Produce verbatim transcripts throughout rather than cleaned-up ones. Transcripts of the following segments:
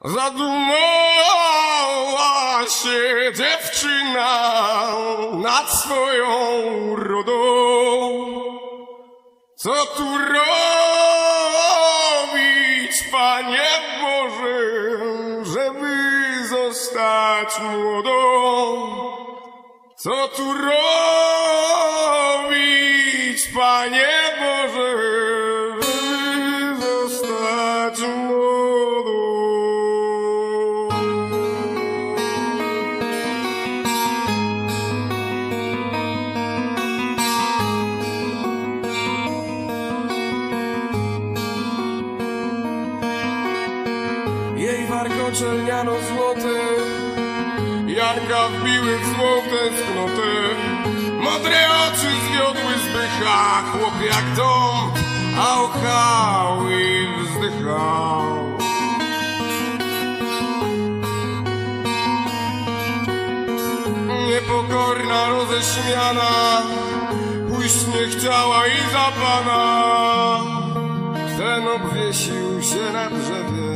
Zadumała się dziewczyna nad swoją urodą. Co tu robić, Panie Boże, żeby zostać młodą? Co tu robić, Panie Boże, żeby zostać młodą? Jej warkocze lniano złote, Janka wbiły w złą tęsknotę. Modre oczy zwiodły zbycha, chłop jak dom, a ochał i wzdychał. Niepokorna, roześmiana, pójść nie chciała i za pana. Ten obwiesił się na drzewie.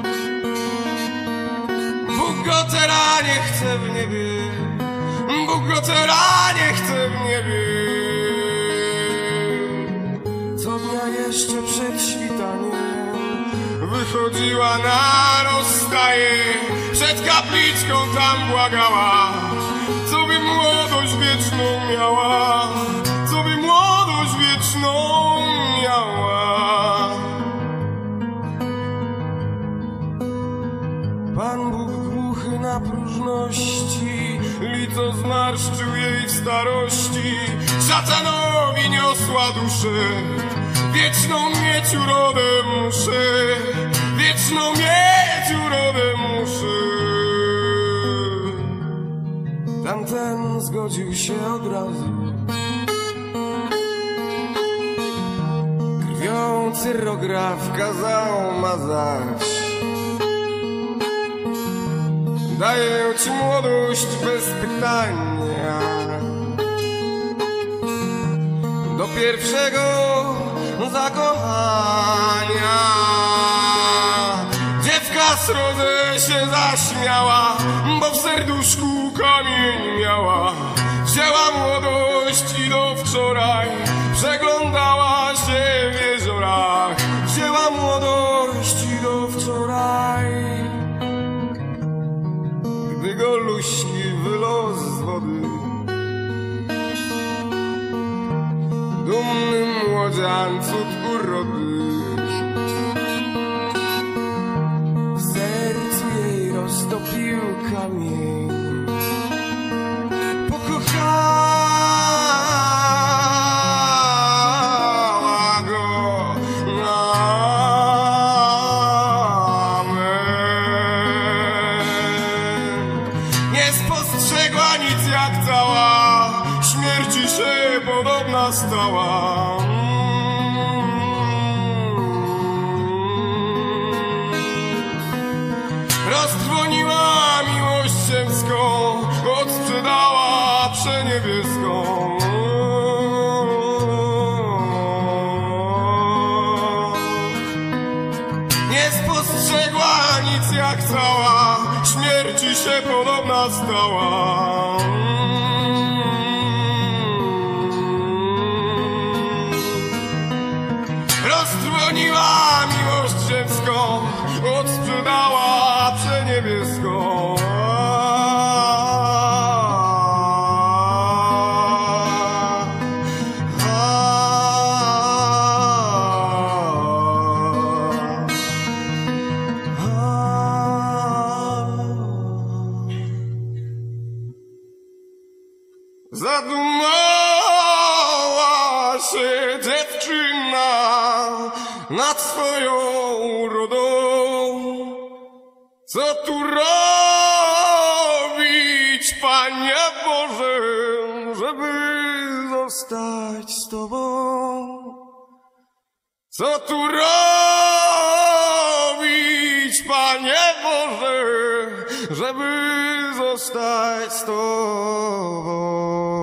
Bóg go teraz nie chce w niebie, Bóg go teraz nie chce w niebie. Co dnia jeszcze przed świtaniem wychodziła na rozstaje, przed kapliczką tam błagała, co by młodość wieczną miała, co by młodość wieczną miała. Pan Bóg głuchy na próżności, lico zmarszczył jej w starości. Szatanowi niosła duszę, wieczną mieć urodę muszę, wieczną mieć urodę muszę. Tamten zgodził się od razu, krwią cyrograf kazał mazać. Daję ci młodość bez pytania, do pierwszego zakochania. Dziewka srodze się zaśmiała, bo w serduszku kamień miała. Wzięła młodość i do wczoraj przeglądała się w jeziorach. Wzięła młodość i do wczoraj, gdy go luśki wylos z wody. Dumny młodzian, cud urody, w sercu jej roztopił kamień. Pokochała go na nie spostrzegła nic, jak cała śmierci się podobna stała. Roztrwoniła miłość ziemską, odsprzedała przeniebieską. Nie spostrzegła nic, jak cała śmierci się podobna stała. Roztrwoniła miłość ziemską, odsprzedała przeniebieską. Zadumała się dziewczyna nad swoją urodą. Co tu robić, Panie Boże, żeby zostać z Tobą? Co tu robić, Panie Boże, żeby zostać z Tobą?